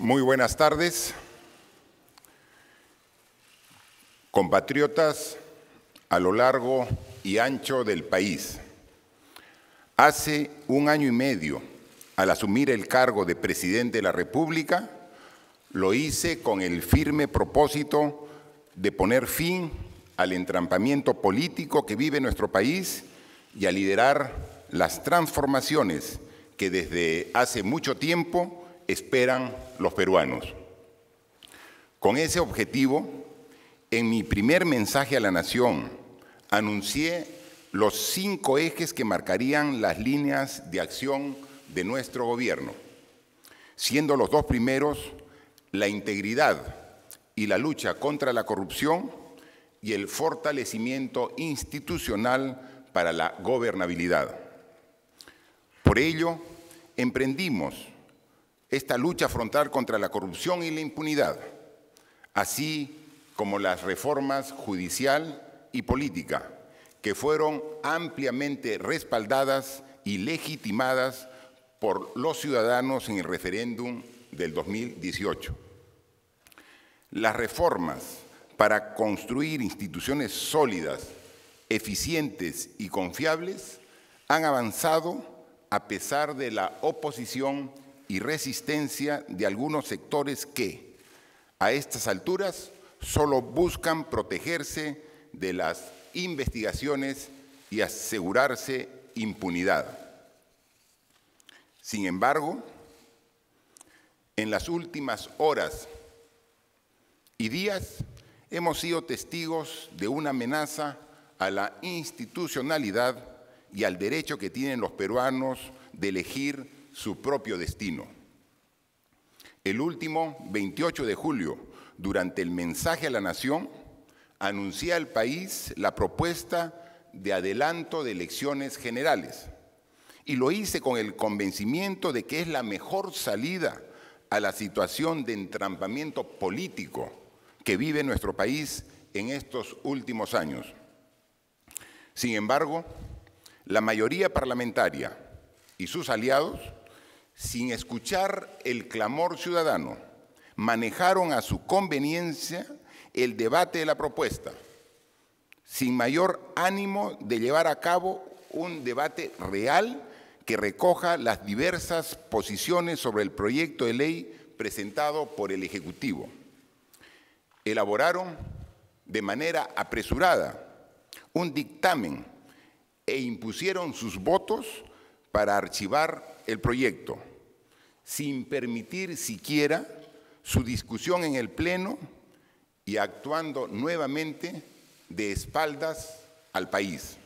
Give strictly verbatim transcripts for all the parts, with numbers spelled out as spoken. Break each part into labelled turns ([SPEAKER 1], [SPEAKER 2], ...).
[SPEAKER 1] Muy buenas tardes, compatriotas a lo largo y ancho del país. Hace un año y medio, al asumir el cargo de presidente de la República, lo hice con el firme propósito de poner fin al entrampamiento político que vive nuestro país y a liderar las transformaciones que desde hace mucho tiempo esperan los peruanos. Con ese objetivo, en mi primer mensaje a la Nación, anuncié los cinco ejes que marcarían las líneas de acción de nuestro gobierno, siendo los dos primeros la integridad y la lucha contra la corrupción y el fortalecimiento institucional para la gobernabilidad. Por ello, emprendimos esta lucha frontal contra la corrupción y la impunidad, así como las reformas judicial y política, que fueron ampliamente respaldadas y legitimadas por los ciudadanos en el referéndum del dos mil dieciocho. Las reformas para construir instituciones sólidas, eficientes y confiables han avanzado a pesar de la oposición y resistencia de algunos sectores que, a estas alturas, solo buscan protegerse de las investigaciones y asegurarse impunidad. Sin embargo, en las últimas horas y días hemos sido testigos de una amenaza a la institucionalidad y al derecho que tienen los peruanos de elegir su propio destino. El último veintiocho de julio, durante el mensaje a la Nación, anuncié al país la propuesta de adelanto de elecciones generales y lo hice con el convencimiento de que es la mejor salida a la situación de entrampamiento político que vive nuestro país en estos últimos años. Sin embargo, la mayoría parlamentaria y sus aliados, sin escuchar el clamor ciudadano, manejaron a su conveniencia el debate de la propuesta, sin mayor ánimo de llevar a cabo un debate real que recoja las diversas posiciones sobre el proyecto de ley presentado por el Ejecutivo. Elaboraron de manera apresurada un dictamen e impusieron sus votos para archivar el proyecto, sin permitir siquiera su discusión en el Pleno y actuando nuevamente de espaldas al país.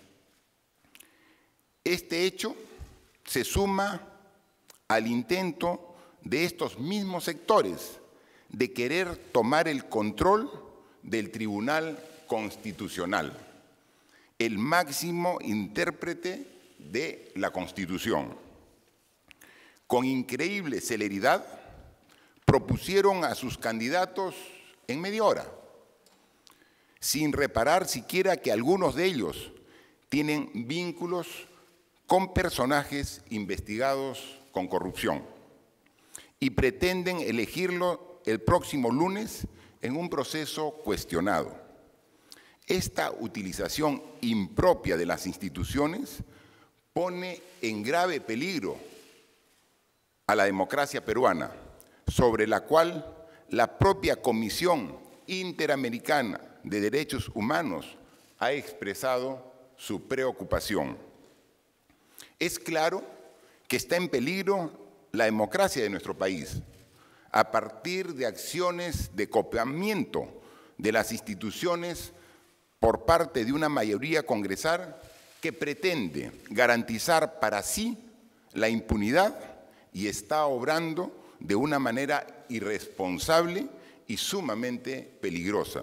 [SPEAKER 1] Este hecho se suma al intento de estos mismos sectores de querer tomar el control del Tribunal Constitucional, el máximo intérprete de la Constitución. Con increíble celeridad, propusieron a sus candidatos en media hora, sin reparar siquiera que algunos de ellos tienen vínculos con personajes investigados con corrupción y pretenden elegirlo el próximo lunes en un proceso cuestionado. Esta utilización impropia de las instituciones pone en grave peligro a la democracia peruana, sobre la cual la propia Comisión Interamericana de Derechos Humanos ha expresado su preocupación. Es claro que está en peligro la democracia de nuestro país, a partir de acciones de cooptamiento de las instituciones por parte de una mayoría congresal que pretende garantizar para sí la impunidad y está obrando de una manera irresponsable y sumamente peligrosa.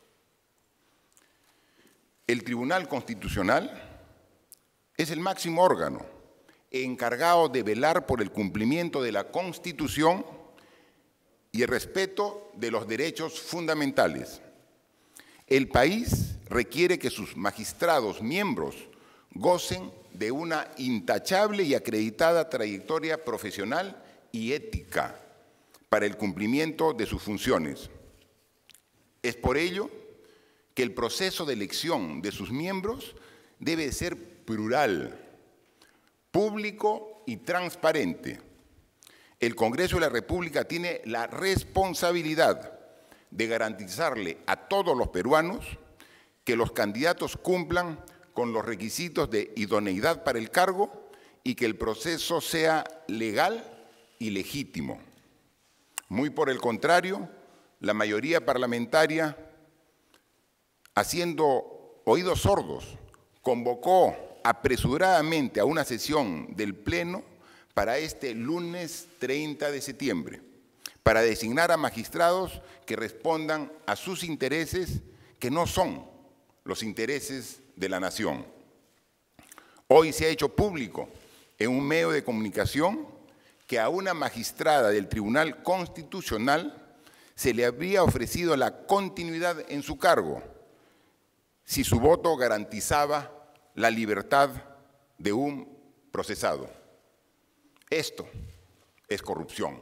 [SPEAKER 1] El Tribunal Constitucional es el máximo órgano encargado de velar por el cumplimiento de la Constitución y el respeto de los derechos fundamentales. El país requiere que sus magistrados miembros gocen de una intachable y acreditada trayectoria profesional y ética para el cumplimiento de sus funciones. Es por ello que el proceso de elección de sus miembros debe ser plural, público y transparente. El Congreso de la República tiene la responsabilidad de garantizarle a todos los peruanos que los candidatos cumplan con los requisitos de idoneidad para el cargo y que el proceso sea legal y legítimo. Muy por el contrario, la mayoría parlamentaria, haciendo oídos sordos, convocó apresuradamente a una sesión del Pleno para este lunes treinta de septiembre, para designar a magistrados que respondan a sus intereses, que no son los intereses de la nación. Hoy se ha hecho público en un medio de comunicación que a una magistrada del Tribunal Constitucional se le habría ofrecido la continuidad en su cargo si su voto garantizaba la libertad de un procesado. Esto es corrupción.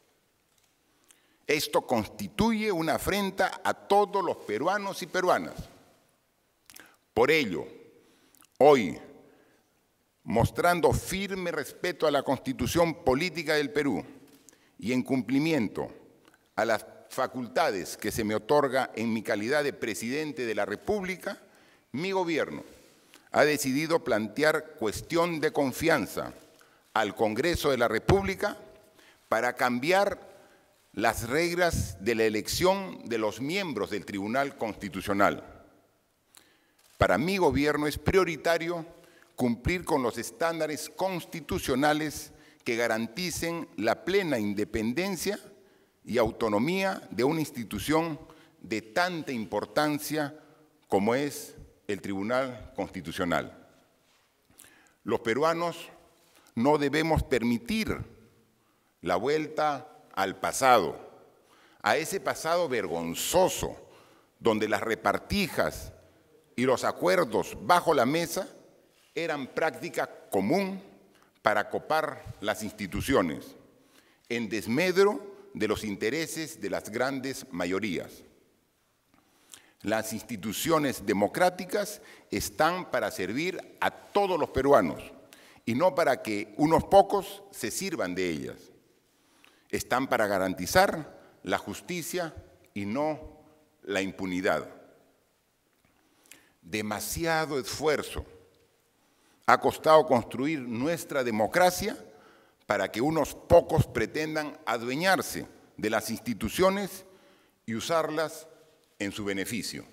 [SPEAKER 1] Esto constituye una afrenta a todos los peruanos y peruanas. Por ello, hoy, mostrando firme respeto a la Constitución Política del Perú y en cumplimiento a las facultades que se me otorga en mi calidad de Presidente de la República, mi gobierno ha decidido plantear cuestión de confianza al Congreso de la República para cambiar las reglas de la elección de los miembros del Tribunal Constitucional. Para mi gobierno es prioritario cumplir con los estándares constitucionales que garanticen la plena independencia y autonomía de una institución de tanta importancia como es el Tribunal Constitucional. Los peruanos no debemos permitir la vuelta al pasado, a ese pasado vergonzoso, donde las repartijas y los acuerdos bajo la mesa eran práctica común para copar las instituciones, en desmedro de los intereses de las grandes mayorías. Las instituciones democráticas están para servir a todos los peruanos y no para que unos pocos se sirvan de ellas. Están para garantizar la justicia y no la impunidad. Demasiado esfuerzo ha costado construir nuestra democracia para que unos pocos pretendan adueñarse de las instituciones y usarlas en su beneficio.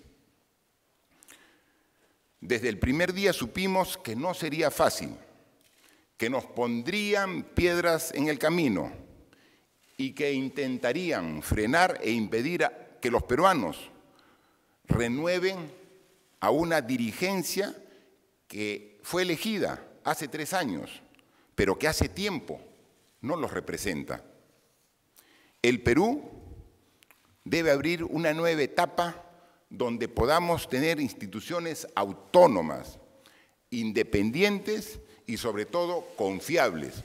[SPEAKER 1] Desde el primer día supimos que no sería fácil, que nos pondrían piedras en el camino y que intentarían frenar e impedir a que los peruanos renueven a una dirigencia que fue elegida hace tres años, pero que hace tiempo no los representa. El Perú debe abrir una nueva etapa donde podamos tener instituciones autónomas, independientes y sobre todo confiables.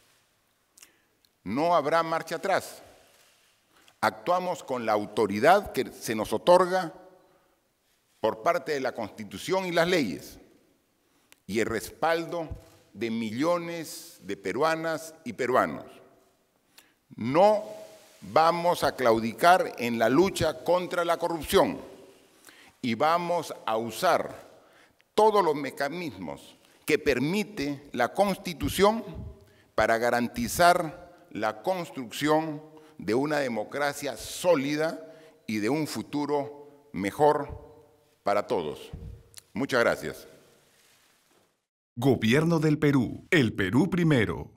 [SPEAKER 1] No habrá marcha atrás. Actuamos con la autoridad que se nos otorga por parte de la Constitución y las leyes y el respaldo de millones de peruanas y peruanos. No vamos a claudicar en la lucha contra la corrupción y vamos a usar todos los mecanismos que permite la Constitución para garantizar la construcción de una democracia sólida y de un futuro mejor para todos. Muchas gracias.
[SPEAKER 2] Gobierno del Perú. El Perú primero.